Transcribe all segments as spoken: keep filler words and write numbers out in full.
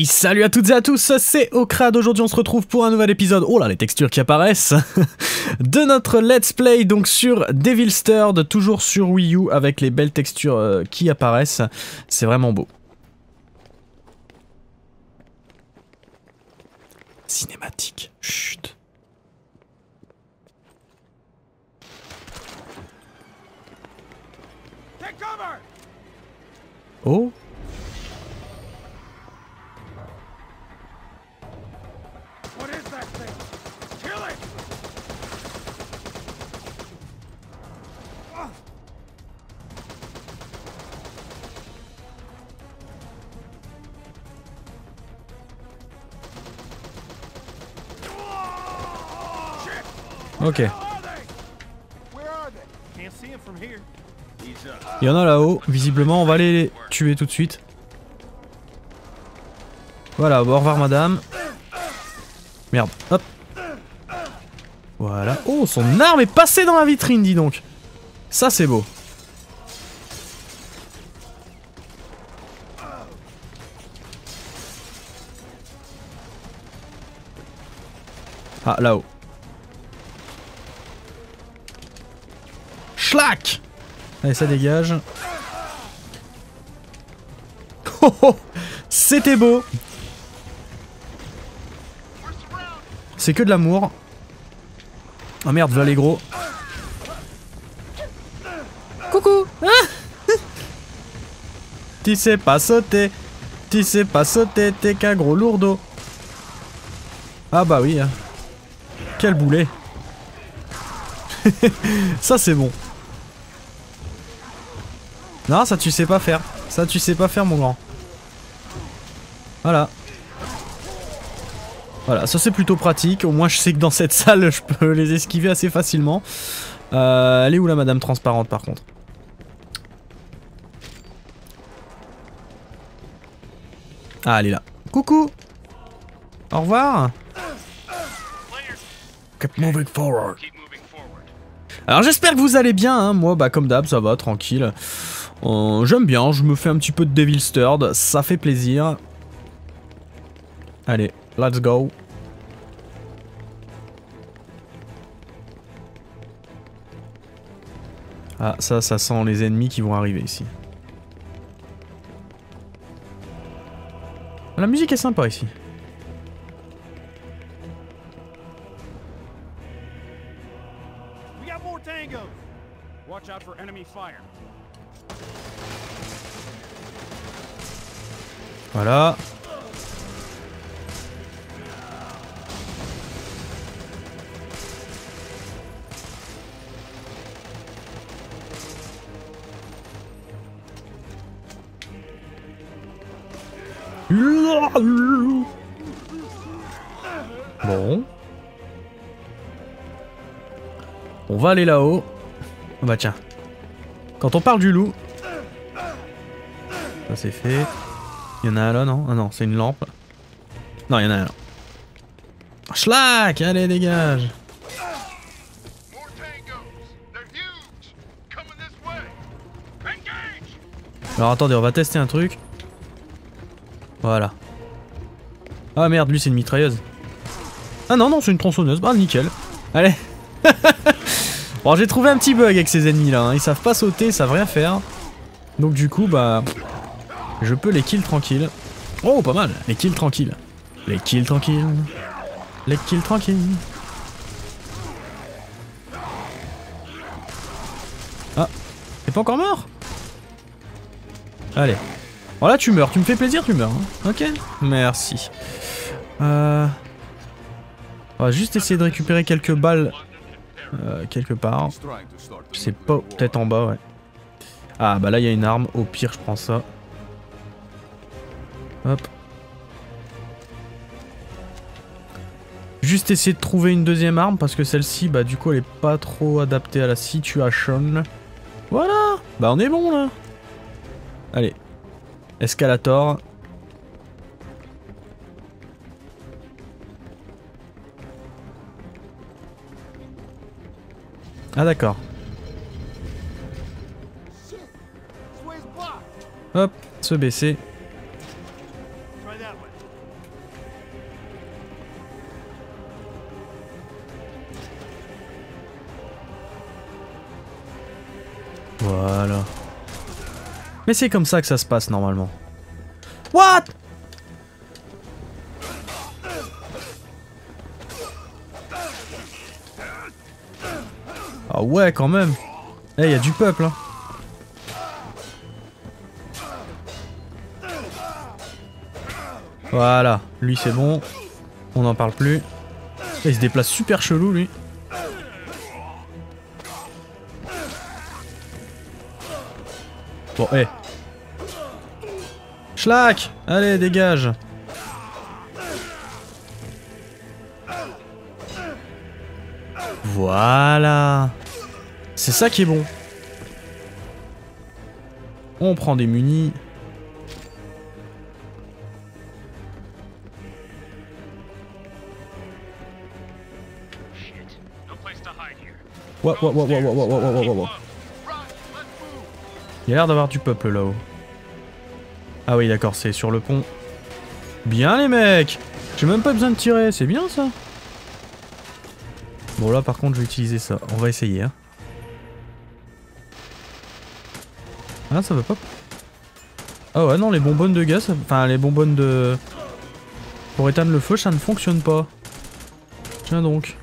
Hey, salut à toutes et à tous, c'est Okrad. Aujourd'hui on se retrouve pour un nouvel épisode, oh là les textures qui apparaissent, de notre let's play donc sur Devil's Third, toujours sur Wii U avec les belles textures euh, qui apparaissent, c'est vraiment beau. Cinématique, chut. Oh. Ok. Il y en a là-haut, visiblement on va aller les tuer tout de suite. Voilà, bon, au revoir madame. Merde, hop. Voilà. Oh, son arme est passée dans la vitrine, dis donc. Ça c'est beau. Ah, là-haut. Schlack! Allez, ça dégage. Oh oh! C'était beau! C'est que de l'amour. Oh merde, voilà les gros. Coucou! Ah! Tu sais pas sauter. Tu sais pas sauter, t'es qu'un gros lourdeau. Ah bah oui. Quel boulet. Ça c'est bon. Non, ça tu sais pas faire. Ça tu sais pas faire mon grand. Voilà. Voilà, ça c'est plutôt pratique. Au moins je sais que dans cette salle je peux les esquiver assez facilement. Euh, elle est où la madame transparente par contre? Ah, elle est là. Coucou. Au revoir. Keep moving forward. Alors j'espère que vous allez bien, hein. Moi bah comme d'hab ça va, tranquille. Euh, J'aime bien, je me fais un petit peu de Devil's Third, ça fait plaisir. Allez, let's go. Ah ça, ça sent les ennemis qui vont arriver ici. La musique est sympa ici. Voilà. Bon. On va aller là-haut. Oh bah tiens. Quand on parle du loup. Ça c'est fait. Il y en a un là, non? Ah non, c'est une lampe. Non, il y en a un là. Schlack! Allez, dégage! Alors attendez, on va tester un truc. Voilà. Ah merde, lui c'est une mitrailleuse. Ah non, non, c'est une tronçonneuse. Bah nickel. Allez. Bon, j'ai trouvé un petit bug avec ces ennemis là. Hein. Ils savent pas sauter, ils savent rien faire. Donc du coup, bah... je peux les kills tranquilles. Oh, pas mal. Les kills tranquilles. Les kills tranquilles. Les kills tranquilles. Ah. T'es pas encore mort? Allez. Bon là tu meurs. Tu me fais plaisir, tu meurs. Hein. Ok. Merci. Euh... On va juste essayer de récupérer quelques balles. Euh, quelque part. Je sais pas. Peut-être en bas, ouais. Ah bah là il y a une arme. Au pire je prends ça. Hop. Juste essayer de trouver une deuxième arme parce que celle-ci, bah du coup elle est pas trop adaptée à la situation. Voilà. Bah on est bon là. Allez. Escalator. Ah d'accord. Hop, se baisser. Mais c'est comme ça que ça se passe normalement. What? Ah ouais, quand même. Eh, y a du peuple, hein. Voilà, lui c'est bon. On n'en parle plus. Et il se déplace super chelou, lui. Bon, eh. Hey. Schlack! Allez, dégage! Voilà! C'est ça qui est bon. On prend des munis. Wow, wow, wow, wow, wow, wow, wow, wow, wow. Il y a l'air d'avoir du peuple là-haut. Ah oui, d'accord, c'est sur le pont. Bien les mecs! J'ai même pas besoin de tirer, c'est bien ça. Bon là par contre je vais utiliser ça, on va essayer. Hein. Ah ça va pas. Ah ouais non, les bonbonnes de gaz, ça... enfin les bonbonnes de... Pour éteindre le feu ça ne fonctionne pas. Tiens donc.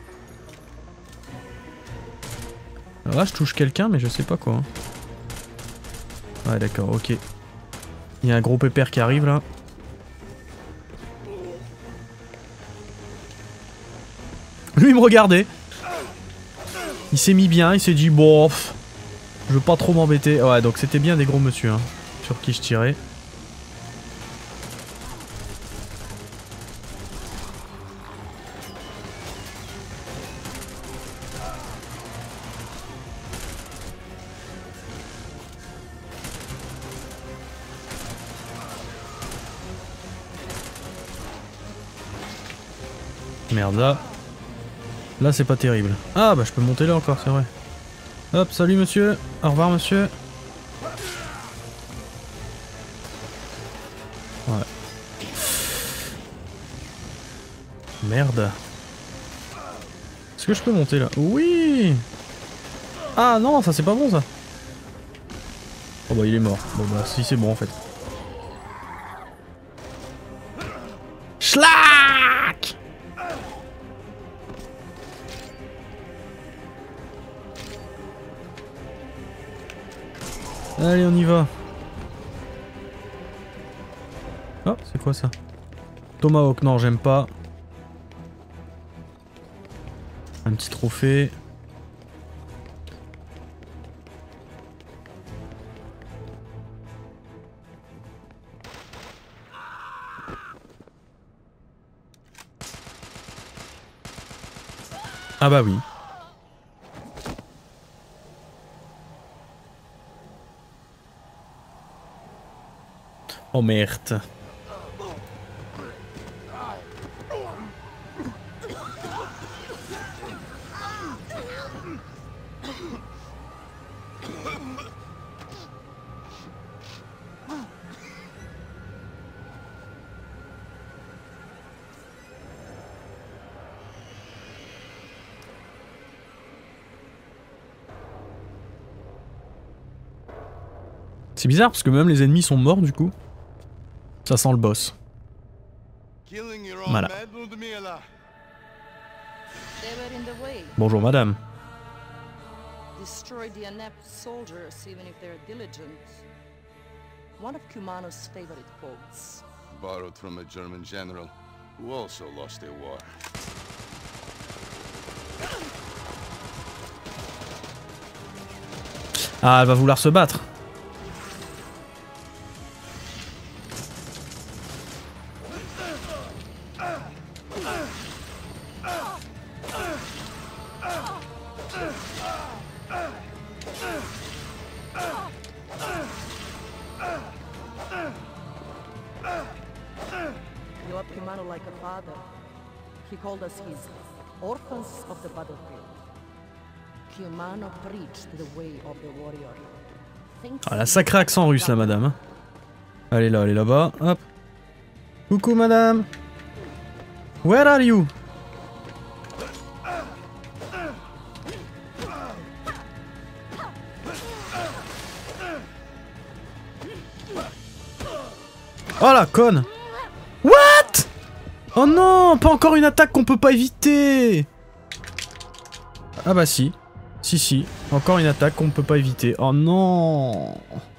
Alors là je touche quelqu'un mais je sais pas quoi. Hein. Ouais d'accord, ok. Il y a un gros pépère qui arrive là. Lui il me regardait. Il s'est mis bien, il s'est dit bon, pff, je veux pas trop m'embêter. Ouais donc c'était bien des gros monsieur hein, sur qui je tirais. Merde là. Là c'est pas terrible. Ah bah je peux monter là encore, c'est vrai. Hop, salut monsieur. Au revoir monsieur. Ouais. Merde. Est-ce que je peux monter là? Oui. Ah non, ça c'est pas bon ça. Oh bah il est mort. Bon bah si c'est bon en fait. Schlack! Allez, on y va. Oh, c'est quoi ça? Tomahawk, non, j'aime pas. Un petit trophée. Ah bah oui. Oh merde. C'est bizarre parce que même les ennemis sont morts du coup. Ça sent le boss. Voilà. Bonjour madame. Destroy the inept soldiers even if they're diligent. One of Kumano's favorite quotes. Borrowed from a German general who also lost a war. Ah, elle va vouloir se battre. You loved Kumano like a father. He called us his orphans of the battlefield. Kumano preached the way of the warrior. Ah, elle a sacré accent russe la madame. Hein. Elle est là, elle est là-bas. Hop. Coucou madame. Where are you? Oh la conne! What? Oh non! Pas encore une attaque qu'on peut pas éviter! Ah bah si. Si si. Encore une attaque qu'on peut pas éviter. Oh non!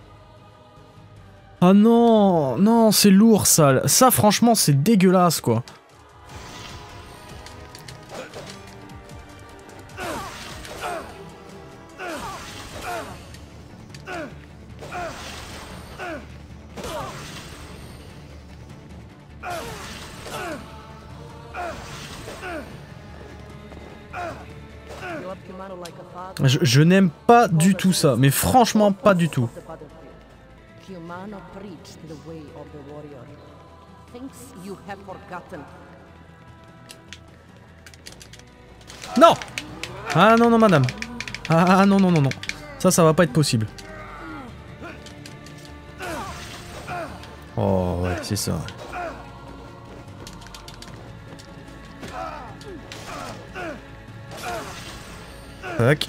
Oh non! Non, c'est lourd ça. Ça franchement c'est dégueulasse quoi. Je, je n'aime pas du tout ça, mais franchement pas du tout. Non! Ah non non madame. Ah non non non non. Ça ça va pas être possible. Oh ouais c'est ça. Tac.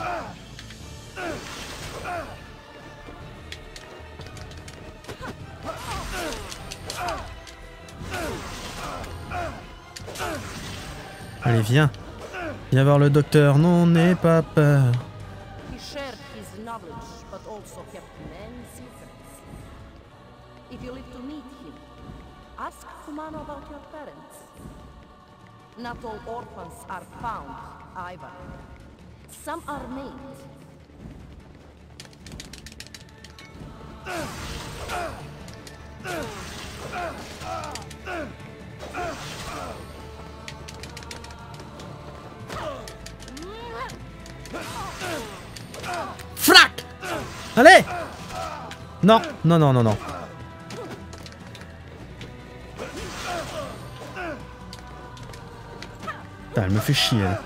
Allez, viens. Viens voir le docteur. Non, n'aie pas peur. He shared his knowledge, but also kept many secrets. If you live to meet him, ask Kumano about your parents. Not all orphans are found, either. Some are made. Flac! Allez! Non, non, non, non, non. Putain, elle me fait chier, elle.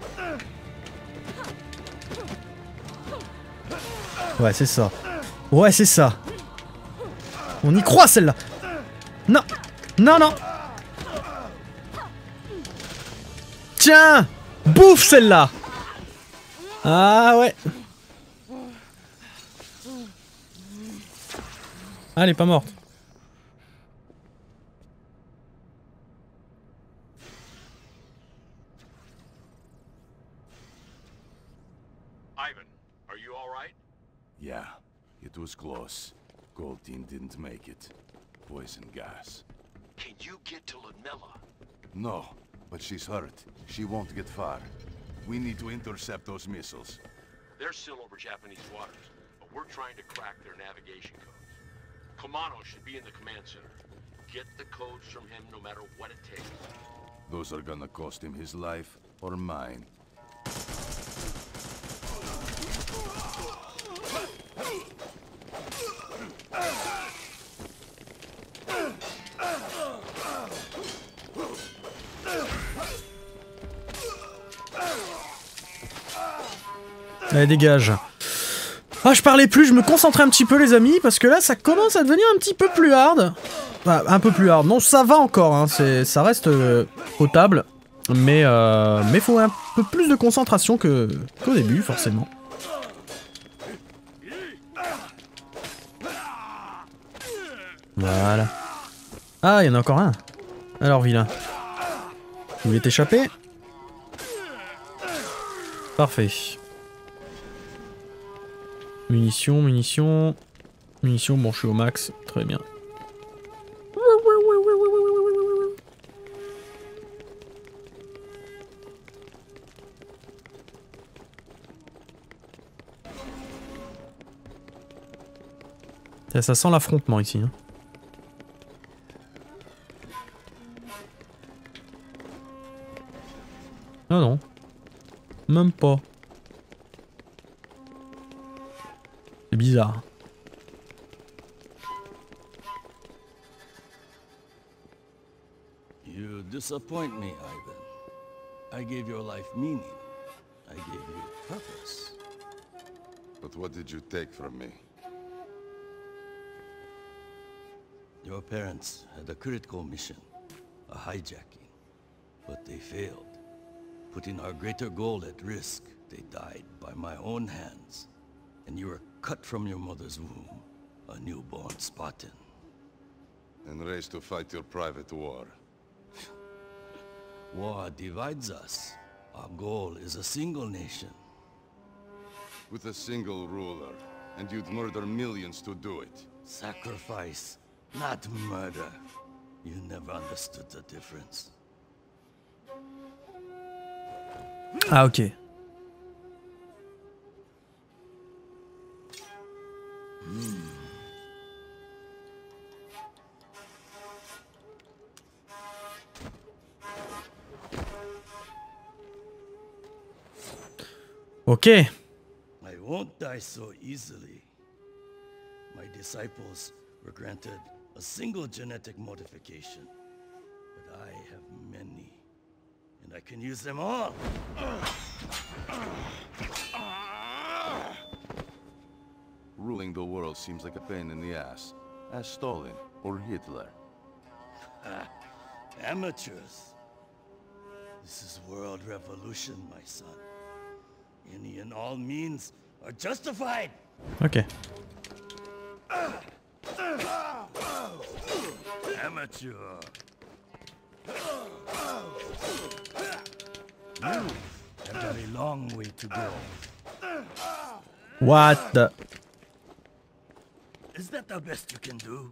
Ouais, c'est ça. Ouais, c'est ça. On y croit, celle-là. Non. Non, non. Tiens. Bouffe, celle-là. Ah, ouais. Ah, elle est pas morte. Ivan, are you all right? Yeah, it was close. Gold team didn't make it. Poison gas. Can you get to Ludmilla? No, but she's hurt. She won't get far. We need to intercept those missiles. They're still over Japanese waters, but we're trying to crack their navigation codes. Kumano should be in the command center. Get the codes from him no matter what it takes. Those are gonna cost him his life or mine. Allez, dégage. Ah, je parlais plus, je me concentrais un petit peu, les amis, parce que là, ça commence à devenir un petit peu plus hard. Enfin, un peu plus hard. Non, ça va encore, hein, ça reste euh, potable. Mais euh, mais faut un peu plus de concentration que qu'au début, forcément. Voilà. Ah, il y en a encore un. Alors, vilain. Vous voulez t'échapper? Parfait. Munitions, munitions... Munitions, bon je suis au max, très bien. Ça, ça sent l'affrontement ici. Hein. Non, non. Même pas. C'est bizarre. You disappoint me, Ivan. I gave your life meaning. I gave you purpose. But what did you take from me? Your parents had a critical mission, a hijacking, but they failed. Putting our greater goal at risk, they died by my own hands. And you were cut from your mother's womb, a newborn Spartan. and race to fight your private war. War divides us. Our goal is a single nation. With a single ruler, and you'd murder millions to do it. Sacrifice, not murder. You never understood the difference. Ah ok. Ok. I won't die so easily. My disciples were granted a single genetic modification, but I have many, and I can use them all. Ruling the world seems like a pain in the ass. As Stalin or Hitler. Amateurs. This is world revolution, my son. Any and all means are justified. Ok. Amateur. You have got a long way to go. What the... Is that the best you can do?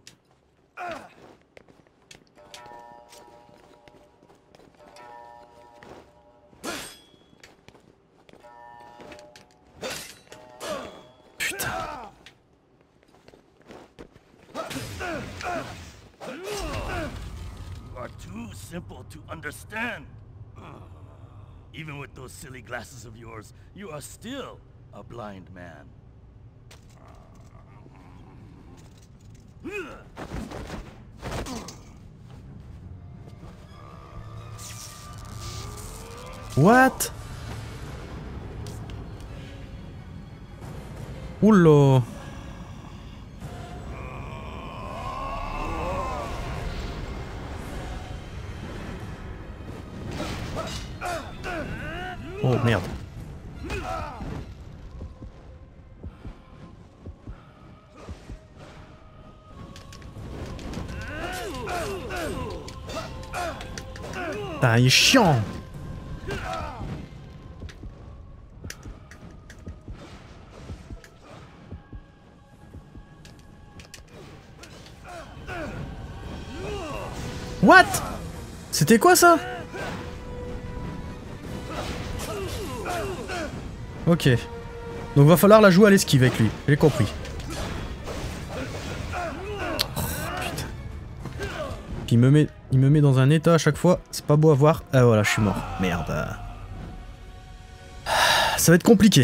Putain. You are too simple to understand. Even with those silly glasses of yours, you are still a blind man. What? Oula. Oh merde. Ah, il est chiant. What? C'était quoi ça? Ok. Donc va falloir la jouer à l'esquive avec lui. J'ai compris. Oh, putain. Puis il me met, il me met dans un état à chaque fois. C'est pas beau à voir. Ah voilà, je suis mort. Merde. Ça va être compliqué.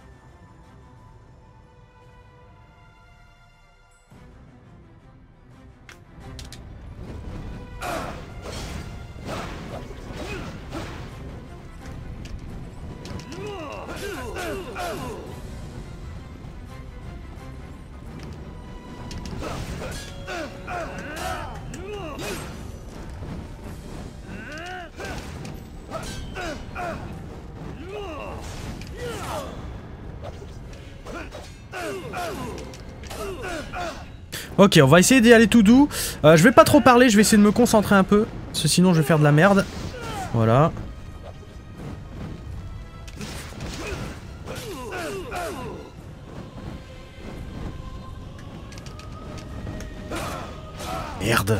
Ok, on va essayer d'y aller tout doux. Euh, je vais pas trop parler, je vais essayer de me concentrer un peu. Parce que sinon je vais faire de la merde. Voilà. Merde.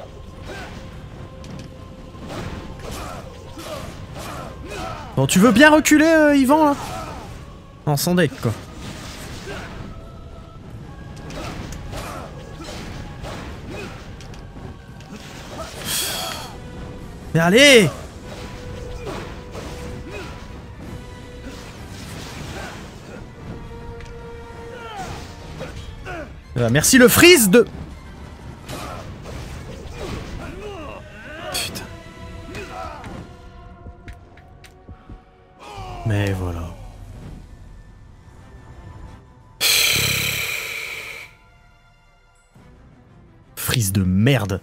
Bon, tu veux bien reculer, euh, Yvan, là? Non, sans deck, quoi. Mais allez! Euh, merci le freeze de... Putain. Mais voilà. Freeze de merde.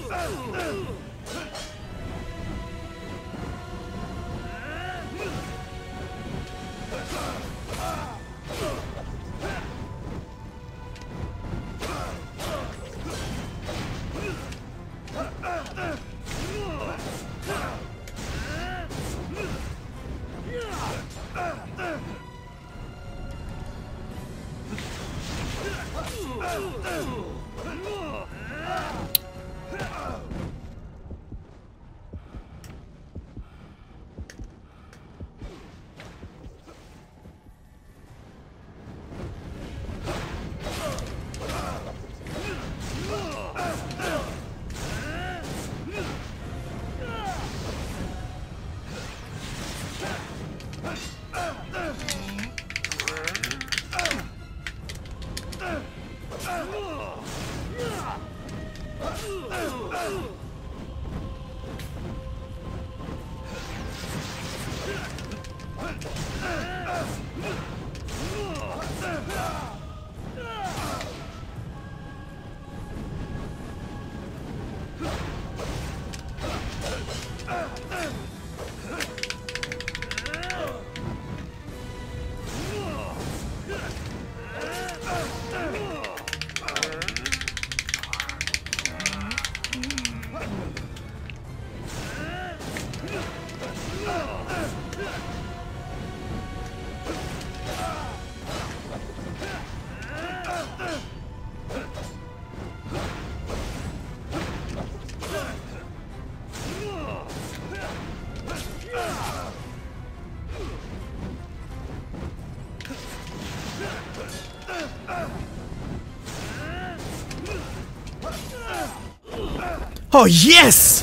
Oh yes!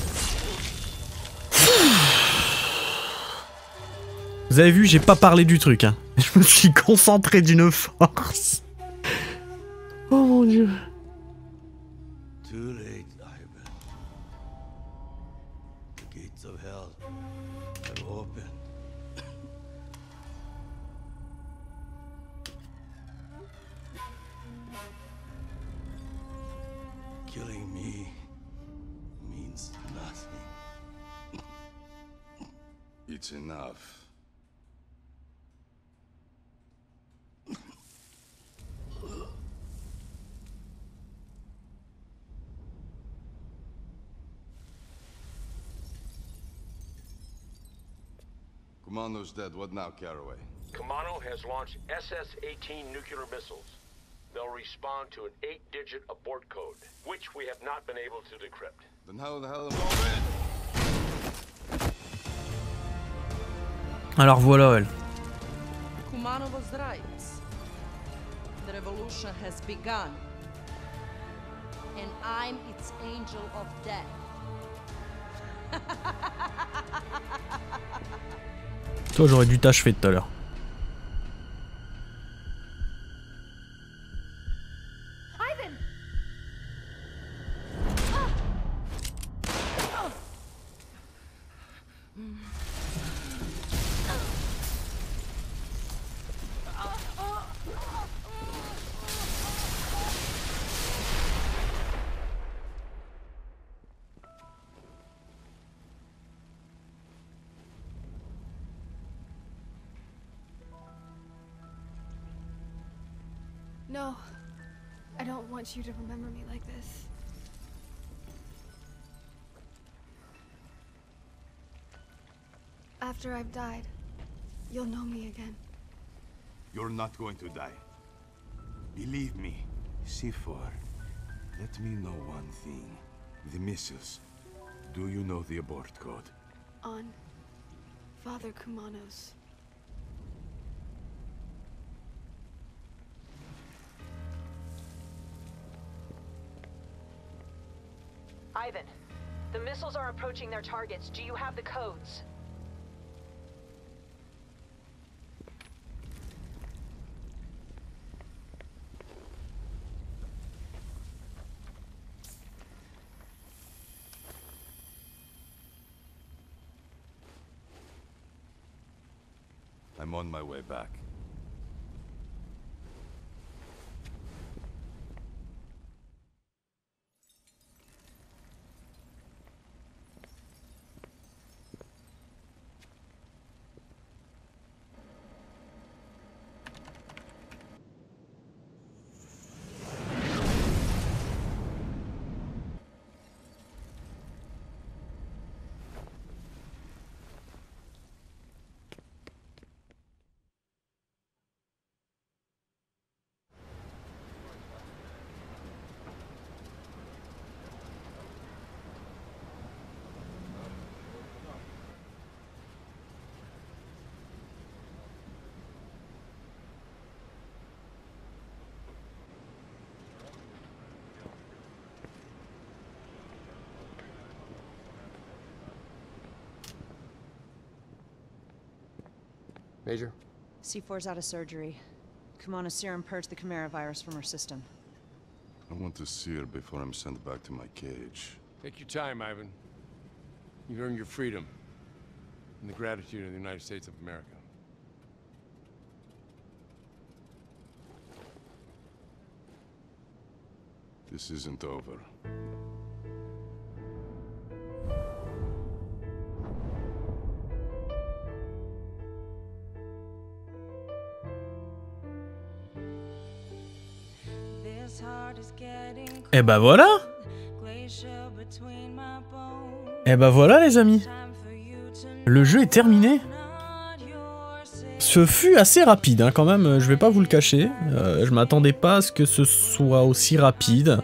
Vous avez vu, j'ai pas parlé du truc, hein. Je me suis concentré d'une force. Oh mon dieu. Too late, Ivan. The gates of hell have opened. Killing me means nothing. It's enough. Commando's dead. What now, Caraway? Kamano has launched S S eighteen nuclear missiles. They'll respond to an eight-digit abort code, which we have not been able to decrypt. Then how the hell am I? Alors voilà, elle. Kumano was right. The revolution has begun. And I'm its angel of death. Toi, j'aurais dû t'achever tout à l'heure. Ivan! No, I don't want you to remember me like this. After I've died, you'll know me again. You're not going to die. Believe me. Sifor, let me know one thing. The missiles. Do you know the abort code? On Father Kumanos. Ivan, the missiles are approaching their targets. Do you have the codes? I'm on my way back. Major? C four's out of surgery. Kumano's serum purged the Chimera virus from her system. I want to see her before I'm sent back to my cage. Take your time, Ivan. You've earned your freedom and the gratitude of the United States of America. This isn't over. Et bah voilà. Et bah voilà les amis. Le jeu est terminé. Ce fut assez rapide hein, quand même, je vais pas vous le cacher. Euh, je m'attendais pas à ce que ce soit aussi rapide.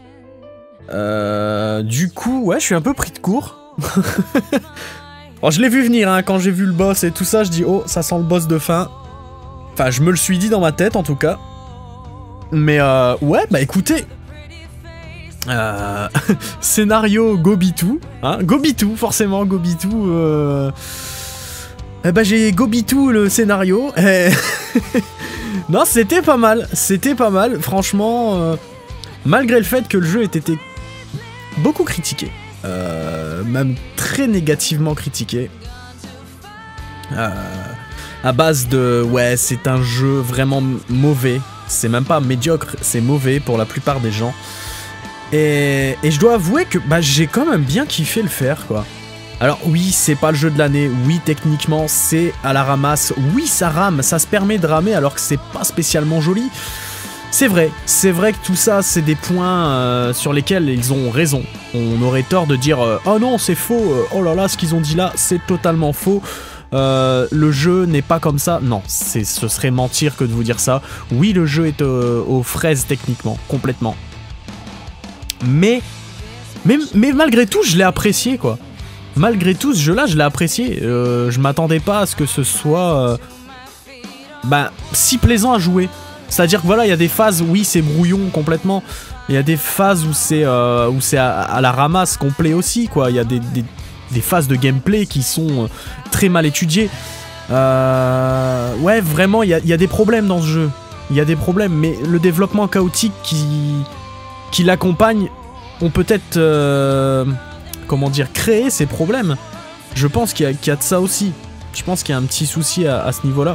Euh, du coup, ouais, je suis un peu pris de court. Alors, je l'ai vu venir, hein, quand j'ai vu le boss et tout ça, je dis oh, ça sent le boss de fin. Enfin, je me le suis dit dans ma tête en tout cas. Mais euh, ouais, bah écoutez. Euh, scénario Gobitou, hein, Gobitou, forcément Gobitou. Euh... Eh bah j'ai Gobitou le scénario. Et... non, c'était pas mal, c'était pas mal, franchement. Euh... Malgré le fait que le jeu ait été beaucoup critiqué, euh, même très négativement critiqué, euh, à base de ouais, c'est un jeu vraiment mauvais. C'est même pas médiocre, c'est mauvais pour la plupart des gens. Et, et je dois avouer que bah, j'ai quand même bien kiffé le faire, quoi. Alors oui, c'est pas le jeu de l'année, oui, techniquement, c'est à la ramasse, oui, ça rame, ça se permet de ramer alors que c'est pas spécialement joli. C'est vrai, c'est vrai que tout ça, c'est des points euh, sur lesquels ils ont raison. On aurait tort de dire euh, « Oh non, c'est faux, euh, oh là là, ce qu'ils ont dit là, c'est totalement faux ». Euh, le jeu n'est pas comme ça, non, ce serait mentir que de vous dire ça. Oui, le jeu est euh, aux fraises techniquement, complètement. Mais, mais, mais malgré tout, je l'ai apprécié, quoi. Malgré tout, ce jeu-là, je l'ai apprécié. Euh, je m'attendais pas à ce que ce soit euh, bah, si plaisant à jouer. C'est-à-dire que voilà, il y a des phases, oui, c'est brouillon complètement. Il y a des phases où c'est euh, où c'est à, à la ramasse complet aussi, quoi. Il y a des, des, des phases de gameplay qui sont très mal étudiées. Euh, ouais, vraiment, il y a, il y a des problèmes dans ce jeu. Il y a des problèmes, mais le développement chaotique qui, qui l'accompagne ont peut-être, euh, comment dire, créé ces problèmes. Je pense qu'il y, qu'il y a de ça aussi. Je pense qu'il y a un petit souci à, à ce niveau-là.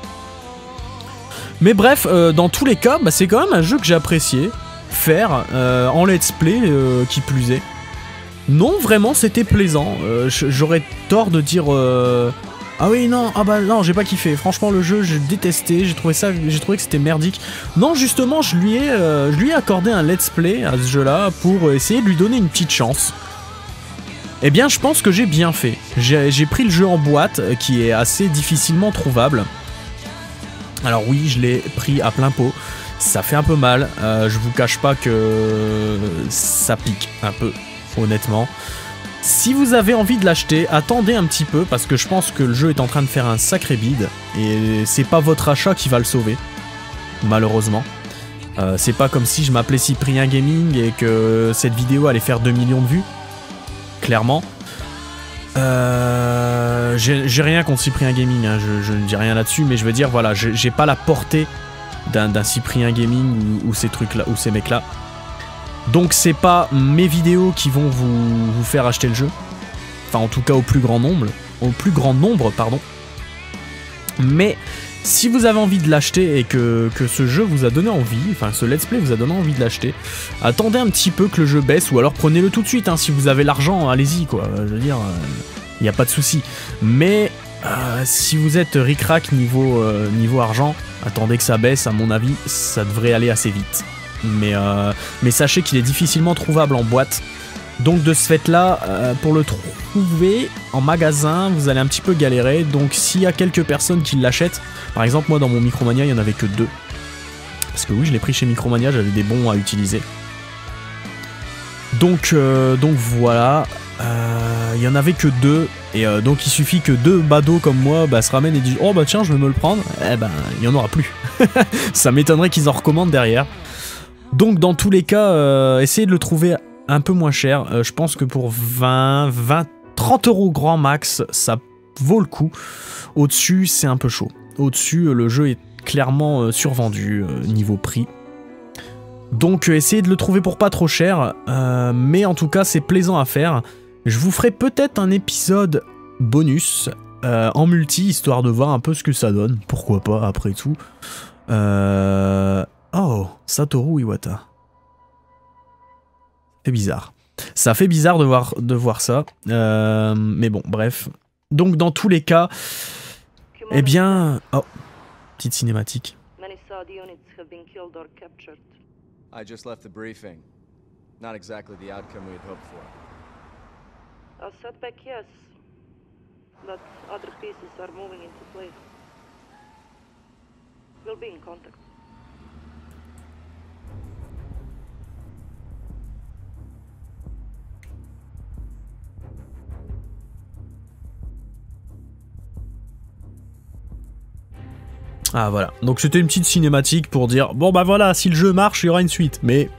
Mais bref, euh, dans tous les cas, bah, c'est quand même un jeu que j'ai apprécié faire euh, en let's play, euh, qui plus est. Non, vraiment, c'était plaisant. Euh, J'aurais tort de dire euh, ah oui, non, ah bah non, j'ai pas kiffé. Franchement, le jeu, j'ai détesté. J'ai trouvé ça, j'ai trouvé que c'était merdique. Non, justement, je lui ai, euh, je lui ai accordé un let's play à ce jeu-là pour essayer de lui donner une petite chance. Eh bien, je pense que j'ai bien fait. J'ai pris le jeu en boîte, qui est assez difficilement trouvable. Alors oui, je l'ai pris à plein pot, ça fait un peu mal, euh, je vous cache pas que ça pique un peu, honnêtement. Si vous avez envie de l'acheter, attendez un petit peu, parce que je pense que le jeu est en train de faire un sacré bide, et c'est pas votre achat qui va le sauver, malheureusement. Euh, c'est pas comme si je m'appelais Cyprien Gaming et que cette vidéo allait faire deux millions de vues, clairement. Euh, j'ai rien contre Cyprien Gaming, hein, je, je ne dis rien là-dessus, mais je veux dire, voilà, j'ai pas la portée d'un Cyprien Gaming ou, ou ces trucs-là, ou ces mecs-là. Donc c'est pas mes vidéos qui vont vous, vous faire acheter le jeu. Enfin, en tout cas, au plus grand nombre, au plus grand nombre, pardon. Mais si vous avez envie de l'acheter et que, que ce jeu vous a donné envie, enfin ce let's play vous a donné envie de l'acheter, attendez un petit peu que le jeu baisse, ou alors prenez-le tout de suite, hein, si vous avez l'argent, allez-y, quoi, je veux dire, il euh, n'y a pas de souci. Mais euh, si vous êtes ric-rac niveau, euh, niveau argent, attendez que ça baisse, à mon avis, ça devrait aller assez vite. Mais, euh, mais sachez qu'il est difficilement trouvable en boîte. Donc de ce fait-là, euh, pour le trouver en magasin, vous allez un petit peu galérer. Donc s'il y a quelques personnes qui l'achètent, par exemple moi dans mon Micromania, il n'y en avait que deux. Parce que oui, je l'ai pris chez Micromania, j'avais des bons à utiliser. Donc, euh, donc voilà, euh, il n'y en avait que deux. Et euh, donc il suffit que deux badauds comme moi bah, se ramènent et disent « Oh bah tiens, je vais me le prendre ». Eh ben, il n'y en aura plus. Ça m'étonnerait qu'ils en recommandent derrière. Donc dans tous les cas, euh, essayez de le trouver un peu moins cher. Euh, je pense que pour vingt, vingt, trente euros grand max, ça vaut le coup. Au-dessus, c'est un peu chaud. Au-dessus, le jeu est clairement euh, survendu euh, niveau prix. Donc euh, essayez de le trouver pour pas trop cher, euh, mais en tout cas c'est plaisant à faire. Je vous ferai peut-être un épisode bonus euh, en multi, histoire de voir un peu ce que ça donne. Pourquoi pas, après tout. Euh... Oh, Satoru Iwata. C'est bizarre. Ça fait bizarre de voir, de voir ça. Euh, mais bon, bref. Donc dans tous les cas, eh bien... Oh, petite cinématique. I just left the briefing. Not exactly the outcome we had hoped for. A setback, yes. But other pieces are moving into place. We'll be in contact. Ah voilà, donc c'était une petite cinématique pour dire bon bah voilà, si le jeu marche il y aura une suite, mais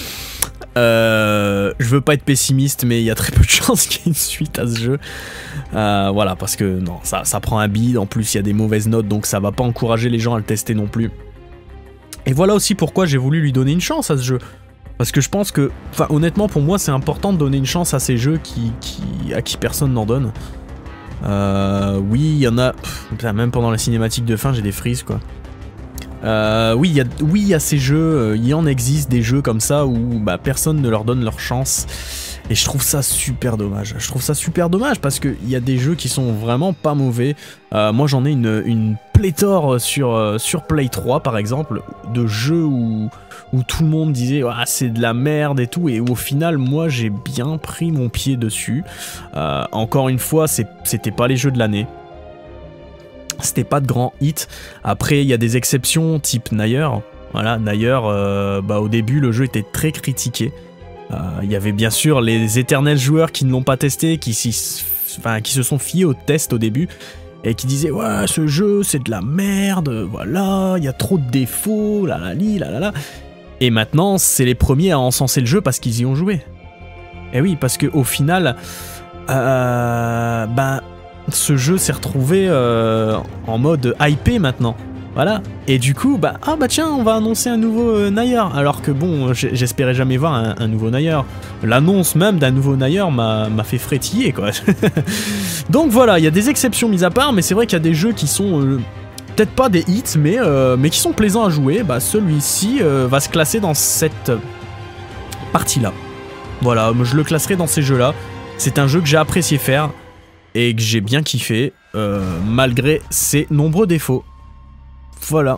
euh, je veux pas être pessimiste, mais il y a très peu de chances qu'il y ait une suite à ce jeu. Euh, voilà, parce que non, ça, ça prend un bide, en plus il y a des mauvaises notes, donc ça va pas encourager les gens à le tester non plus. Et voilà aussi pourquoi j'ai voulu lui donner une chance à ce jeu. Parce que je pense que, enfin honnêtement pour moi c'est important de donner une chance à ces jeux qui, qui, à qui personne n'en donne. Euh, oui, il y en a... Pff, même pendant la cinématique de fin, j'ai des frises, quoi. Euh, oui, il y a, oui, il y a ces jeux, il y en existe des jeux comme ça où bah, personne ne leur donne leur chance. Et je trouve ça super dommage. Je trouve ça super dommage parce qu'il y a des jeux qui sont vraiment pas mauvais. Euh, moi, j'en ai une, une pléthore sur, euh, sur Play trois, par exemple, de jeux où... où tout le monde disait ah, c'est de la merde et tout, et au final moi j'ai bien pris mon pied dessus. Euh, encore une fois, c'était pas les jeux de l'année, c'était pas de grands hits. Après il y a des exceptions type Nier. Voilà, Nier, euh, bah, au début le jeu était très critiqué. Il euh, y avait bien sûr les éternels joueurs qui ne l'ont pas testé, qui, enfin, qui se sont fiés au test au début et qui disaient ouais ce jeu c'est de la merde, voilà, il y a trop de défauts, la la li, la la la. Et maintenant, c'est les premiers à encenser le jeu parce qu'ils y ont joué. Et oui, parce qu'au final, euh, ben, ce jeu s'est retrouvé euh, en mode hypé maintenant. Voilà. Et du coup, bah, ah bah tiens, on va annoncer un nouveau euh, Nier. Alors que bon, j'espérais jamais voir un, un nouveau Nier. L'annonce même d'un nouveau Nier m'a fait frétiller, quoi. Donc voilà, il y a des exceptions mises à part, mais c'est vrai qu'il y a des jeux qui sont... Euh, peut-être pas des hits, mais, euh, mais qui sont plaisants à jouer. Bah, celui-ci euh, va se classer dans cette partie-là. Voilà, je le classerai dans ces jeux-là. C'est un jeu que j'ai apprécié faire et que j'ai bien kiffé, euh, malgré ses nombreux défauts. Voilà.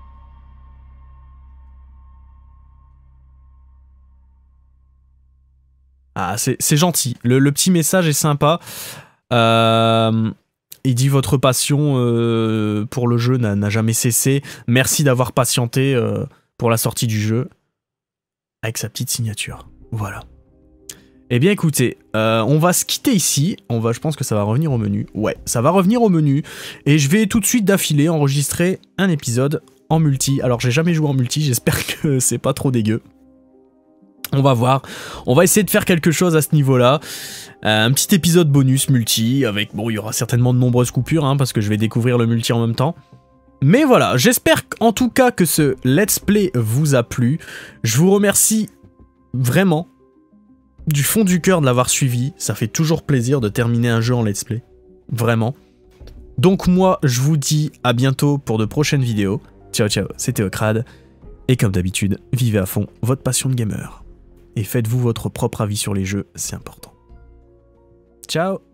Ah, c'est gentil. Le, le petit message est sympa. Euh... Il dit votre passion euh, pour le jeu n'a jamais cessé. Merci d'avoir patienté euh, pour la sortie du jeu. Avec sa petite signature. Voilà. Eh bien écoutez, euh, on va se quitter ici. On va, je pense que ça va revenir au menu. Ouais, ça va revenir au menu. Et je vais tout de suite d'affilée enregistrer un épisode en multi. Alors j'ai jamais joué en multi, j'espère que c'est pas trop dégueu. On va voir, on va essayer de faire quelque chose à ce niveau-là. Euh, un petit épisode bonus multi, avec, bon, il y aura certainement de nombreuses coupures, hein, parce que je vais découvrir le multi en même temps. Mais voilà, j'espère en tout cas que ce let's play vous a plu. Je vous remercie vraiment, du fond du cœur de l'avoir suivi. Ça fait toujours plaisir de terminer un jeu en let's play, vraiment. Donc moi, je vous dis à bientôt pour de prochaines vidéos. Ciao ciao, c'était Ocrad. Et comme d'habitude, vivez à fond votre passion de gamer. Et faites-vous votre propre avis sur les jeux, c'est important. Ciao!